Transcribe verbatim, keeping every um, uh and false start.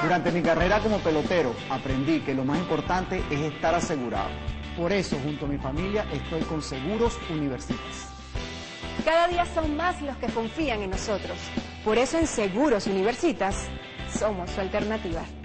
Durante mi carrera como pelotero aprendí que lo más importante es estar asegurado. Por eso, junto a mi familia, estoy con Seguros Universitas. Cada día son más los que confían en nosotros. Por eso en Seguros Universitas somos su alternativa.